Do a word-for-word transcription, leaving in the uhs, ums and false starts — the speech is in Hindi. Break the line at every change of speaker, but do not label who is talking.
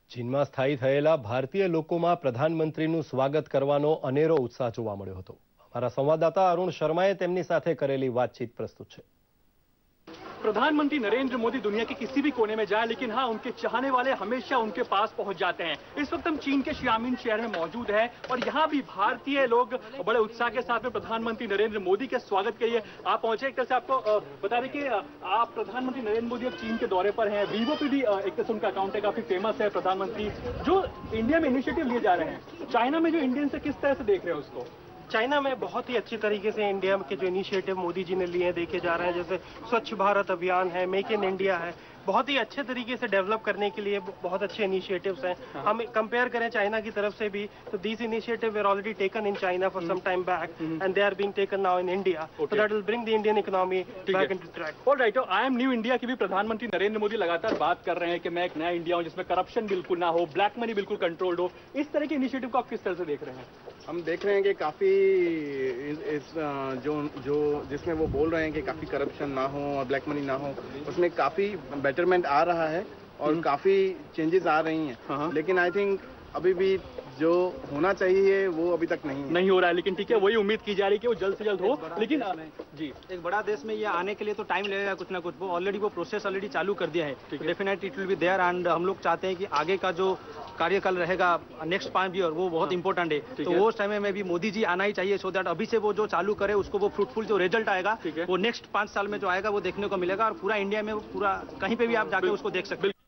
ચીનમાં સ્થાયી થયેલા ભારતીય લોકોમાં પ્રધાનમંત્રીનું સ્વાગત કરવાનો અનેરો ઉત્સાહ જોવા મળ્યો હતો। हमारा संवाददाता अरुण शर्माए તેમની સાથે करेली बातचीत प्रस्तुत है।
प्रधानमंत्री नरेंद्र मोदी दुनिया के किसी भी कोने में जाए, लेकिन हाँ, उनके चाहने वाले हमेशा उनके पास पहुंच जाते हैं। इस वक्त हम चीन के शियामिन शहर में मौजूद हैं और यहाँ भी भारतीय लोग बड़े उत्साह के साथ में प्रधानमंत्री नरेंद्र मोदी के स्वागत के लिए आप पहुंचे। एक तरह से आपको बता दें कि आप प्रधानमंत्री नरेंद्र मोदी अब चीन के दौरे पर हैं। वीवो पे भी एक तरह से उनका अकाउंट है, काफी फेमस है। प्रधानमंत्री जो इंडिया में इनिशिएटिव लिए जा रहे हैं, चाइना में जो इंडियन से किस तरह से देख रहे हैं उसको?
चाइना में बहुत ही अच्छी तरीके से इंडिया के जो इनिशिएटिव मोदी जी ने लिए हैं देखे जा रहे हैं, जैसे स्वच्छ भारत अभियान है, मेक इन इंडिया है, बहुत ही अच्छे तरीके से डेवलप करने के लिए बहुत अच्छे इनिशिएटिव्स हैं। हम कंपेयर करें चाइना की तरफ से भी तो these initiative were already taken in China for some time back and they are being taken now in India, so that will bring the Indian economy back into track.
All right, I am new India की भी प्रधानमंत्री नरेंद्र मोदी लगातार बात कर रहे हैं कि मैं एक नया इंडिया हूं जिसमें करप्शन बिल्कुल ना हो, ब्लैक मनी बिल्कुल कंट्रोल्ड हो। इस तरह के इनिशिएटिव को आप किस तरह से देख रहे हैं?
हम देख रहे हैं कि काफ़ी इस, इस जो जो जिसमें वो बोल रहे हैं कि काफ़ी करप्शन ना हो और ब्लैक मनी ना हो, उसमें काफ़ी बेटरमेंट आ रहा है और काफ़ी चेंजेस आ रही हैं। लेकिन आई थिंक अभी भी जो होना चाहिए वो अभी तक नहीं है।
नहीं हो रहा है, लेकिन ठीक है, वही उम्मीद की जा रही है कि वो जल्द से जल्द हो। लेकिन
जी, एक बड़ा देश में ये आने के लिए तो टाइम लगेगा कुछ ना कुछ। वो ऑलरेडी वो प्रोसेस ऑलरेडी चालू कर दिया है, definitely it will be there. And हम लोग चाहते हैं कि आगे का जो कार्यकाल रहेगा नेक्स्ट पाँच ईयर वो बहुत इंपॉर्टेंट है, तो वो समय में भी मोदी जी आना ही चाहिए, सो दैट अभी से वो जो चालू करे उसको वो फ्रूटफुल जो रिजल्ट आएगा वो नेक्स्ट पाँच साल में जो आएगा वो देखने को मिलेगा और पूरा इंडिया में पूरा कहीं पे भी आप जाके उसको देख सकते हैं।